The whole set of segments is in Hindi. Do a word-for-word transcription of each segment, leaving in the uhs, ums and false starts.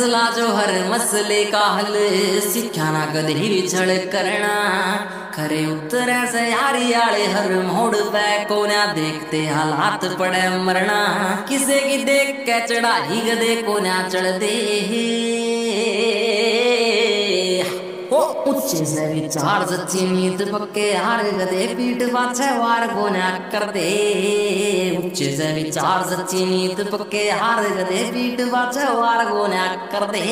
फैसला जो हर मसले का हल, सिक्ख्या ना कदे भी छड़ करना। खरे उतरे से यारी आले हर मोड़ पे कोना देखते हालात पड़े मरना। किसे की देख के चढ़ाई गदे कोना चढ़ दे, ऊंचे से विचार सच्ची नीत पक्के हार गदे पीठ पाछे वार कोना कर दे। ऊंचे से विचार सच्ची नीत पक्के हार गदे पीठ पाछे वार कोना कर दे।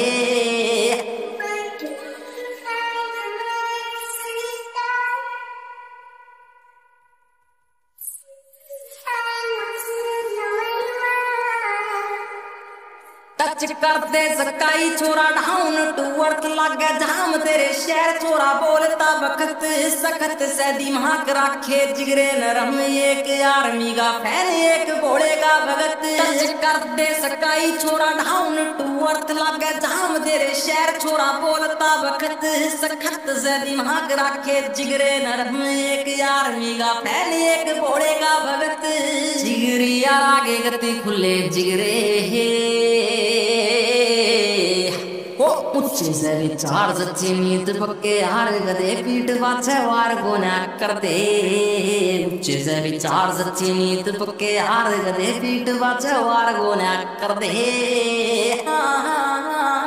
टच करते सकाई छोरा डाउन टू अर्थ लागे जाम तेरे शहर छोरा बोलता वक्त सखत से दिमाग राखे जिगरे नरम। एक आर्मी का फैन एक घोड़े का भगत। टच करते सकाई छोरा डाउन टू अर्थ लागे जाम तेरे शहर छोरा बोलता वक्त सखत से दिमाग राखे जिगरे नरम। एक आर्मी का फैन एक घोड़े का भगत। जिगरी यार आगे गति खुले जिगरे ऊंचे से विचार सच्ची नीत पक्के हार गदे पीठ पाछे वार कोना कर दे। ऊंचे से विचार सच्ची नीत पक्के हार गदे पीठ पाछे वार कोना कर दे। हाँ हाँ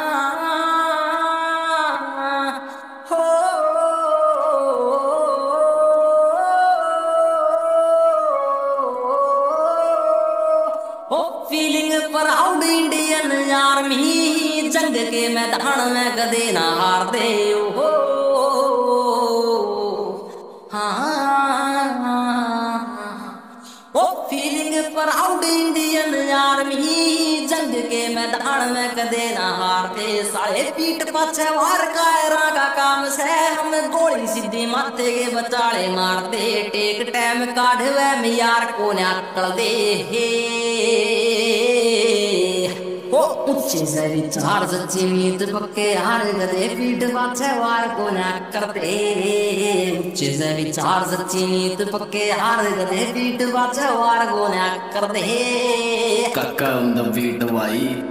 हो ओ फीलिंग प्राउड इंडियन आर्मी। जंग के मैदान में कदे ना हार दे हो। हाँ ओ फीलिंग प्राउड इंडियन आर्मी। जंग के मैदान में कदे ना हार दे। सारे पीठ पाछे वार कायरा का काम से हम गोली सीधी माथे के बचाले मार दे। टेक टाइम काढ़वे में यार को नाकल दे। ऊंचे से विचार सच्ची नीत पक्के हार गदे पीठ पाछे वार कोना कर दे। ऊंचे से विचार सच्ची नीत पक्के हार गदे पीठ पाछे वार कोना कर दे। काका on the beat भाई।